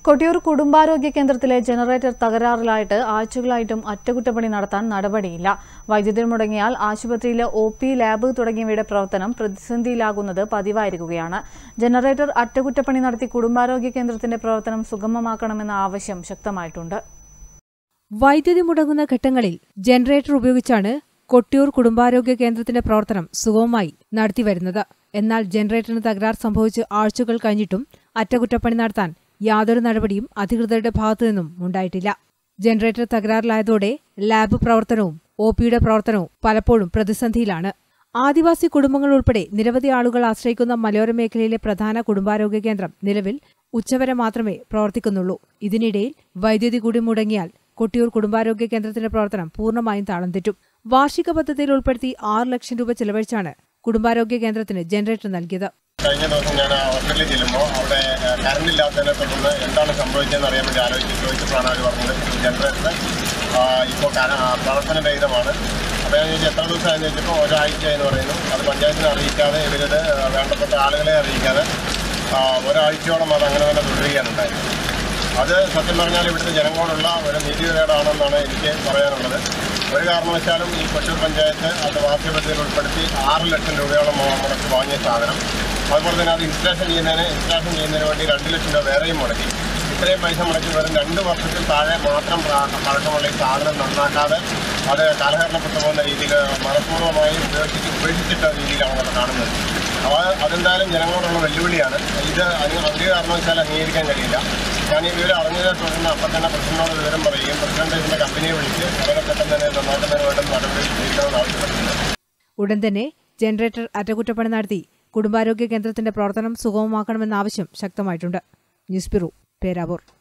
കൊട്ടിയൂർ കുടുംബാരോഗ്യ കേന്ദ്രത്തിലെ ജനറേറ്റർ തകരാറിലായിട്ട് ആഴ്ചകളായിട്ടും അറ്റകുറ്റപ്പണി നടത്താൻ നടപടിയില്ല. വൈദ്യുതി മുടങ്ങിയാൽ ആശുപത്രിയിലെ ഒ.പി, ലാബ് തുടങ്ങിയവയുടെ പ്രവർത്തനം പ്രതിസന്ധിയിലാകുന്നത് പതിവായിരിക്കുകയാണ്. ജനറേറ്റർ അറ്റകുറ്റപ്പണി നടത്തി കുടുംബാരോഗ്യ കേന്ദ്രത്തിന്റെ പ്രവർത്തനം സുഗമമാക്കണമെന്ന ആവശ്യം ശക്തമായിട്ടുണ്ട്. വൈദ്യുതി മുടങ്ങുന്ന ഘട്ടങ്ങളിൽ ജനറേറ്റർ ഉപയോഗിച്ചാണ് കൊട്ടിയൂർ കുടുംബാരോഗ്യ കേന്ദ്രത്തിന്റെ പ്രവർത്തനം സുഗമമായി നടത്തിവരുന്നത്. എന്നാൽ ജനറേറ്ററിന് തകരാർ സംഭവിച്ച് ആഴ്ചകൾ കഴിഞ്ഞിട്ടും അറ്റകുറ്റപ്പണി നടത്താൻ യാതൊരു നടപടിയും അധികൃതരുടെ ഭാഗത്തുനിന്നും ഉണ്ടായിട്ടില്ല. ജനറേറ്റർ തകരാറിലായതോടെ ലാബ് പ്രവർത്തനവും ഒ.പിയുടെ പ്രവർത്തനവും പലപ്പോഴും പ്രതിസന്ധിയിലാണ്. ആദിവാസി കുടുംബങ്ങൾ ഉൾപ്പെടെ നിരവധി ആളുകൾ ആശ്രയിക്കുന്ന മലയോര മേഖലയിലെ പ്രധാന കുടുംബാരോഗ്യ കേന്ദ്രം നിലവിൽ ഉച്ചവരെ മാത്രമേ പ്രവർത്തിക്കുന്നുള്ളൂ. ഇതിനിടയിൽ വൈദ്യുതി കൂടി മുടങ്ങിയാൽ കൊട്ടിയൂർ കുടുംബാരോഗ്യ കേന്ദ്രത്തിന്റെ പ്രവർത്തനം പൂർണ്ണമായും താളം തെറ്റും. വാർഷിക പദ്ധതിയിൽ ഉൾപ്പെടുത്തി 6 ലക്ഷം രൂപ ചെലവഴിച്ചാണ് കുടുംബാരോഗ്യ കേന്ദ്രത്തിന് ജനറേറ്റർ നൽകിയത്. കഴിഞ്ഞ ദിവസം ഞാൻ ഹോസ്പിറ്റലിൽ ചെല്ലുമ്പോൾ അവിടെ കറണ്ട് ഇല്ലാത്തതിനെ തുടർന്ന് എന്താണ് സംഭവിച്ചതെന്ന് അറിയാൻ വേണ്ടി ചോദിച്ചപ്പോഴാണ് അവർ പറഞ്ഞത് ജനറേറ്റർ ഇപ്പോൾ പ്രവർത്തനരഹിതമാണ്. അപ്പോൾ ഞാൻ ചോദിച്ചു എത്ര ദിവസമായെന്ന് ചോദിച്ചപ്പോൾ ഒരാഴ്ച എന്ന് പറയുന്നു. അത് പഞ്ചായത്തിനെ അറിയിക്കാതെ ഇവരത് വേണ്ടപ്പെട്ട ആളുകളെ അറിയിക്കാതെ ഒരാഴ്ചയോളം അത് അങ്ങനെ തന്നെ തുടരുകയാണ് ഉണ്ടായത്. അത് സത്യം പറഞ്ഞാൽ ഇവിടുത്തെ ജനങ്ങളോടുള്ള ഒരു നീതികേടാണെന്നാണ് എനിക്ക് പറയാനുള്ളത്. ഒരു കാരണവശാലും ഈ കൊട്ടിയൂർ പഞ്ചായത്ത് അത് വാർഷിക പദ്ധതിയിൽ ഉൾപ്പെടുത്തി 6 ലക്ഷം രൂപയോളം മുടക്കി വാങ്ങിയ സാധനം, അതുപോലെ തന്നെ അത് ഇൻസ്റ്റാളേഷൻ ചെയ്യുന്നതിന് വേണ്ടി 2 ലക്ഷം രൂപ വേറെയും മുടക്കി. ഇത്രയും പൈസ മുടക്കി വെറും 2 വർഷത്തിൽ താഴെ മാത്രം പഴക്കമുള്ള ഈ സാധനം നന്നാക്കാതെ അത് കാലഹരണപ്പെട്ടു പോകുന്ന രീതിയിൽ മനഃപൂർവ്വമായി ഉപേക്ഷിച്ചിട്ട രീതിയിലാണ് നമ്മൾ കാണുന്നത്. അപ്പോൾ അതെന്തായാലും ജനങ്ങളോടുള്ള വെല്ലുവിളിയാണ്. ഇത് ഒരു കാരണവശാൽ അംഗീകരിക്കാൻ കഴിയില്ല. ഞാൻ ഈ വിവരം അറിഞ്ഞതിനെ തുടർന്ന് അപ്പം തന്നെ പ്രസിഡന്റിനോട് വിവരം പറയുകയും പ്രസിഡന്റ് ഇതിന്റെ കമ്പനിയെ വിളിച്ച് വളരെ പെട്ടെന്ന് തന്നെ നന്നാക്കുന്നതിന് വേണ്ട നടപടി സ്വീകരിക്കണമെന്ന് ആവശ്യപ്പെട്ടിട്ടുണ്ട്. ഉടൻ തന്നെ ജനറേറ്റർ അറ്റകുറ്റപ്പണി നടത്തി കുടുംബാരോഗ്യ കേന്ദ്രത്തിന്റെ പ്രവർത്തനം സുഗമമാക്കണമെന്ന ആവശ്യം ശക്തമായിട്ടുണ്ട്. News bureau, Peravoor.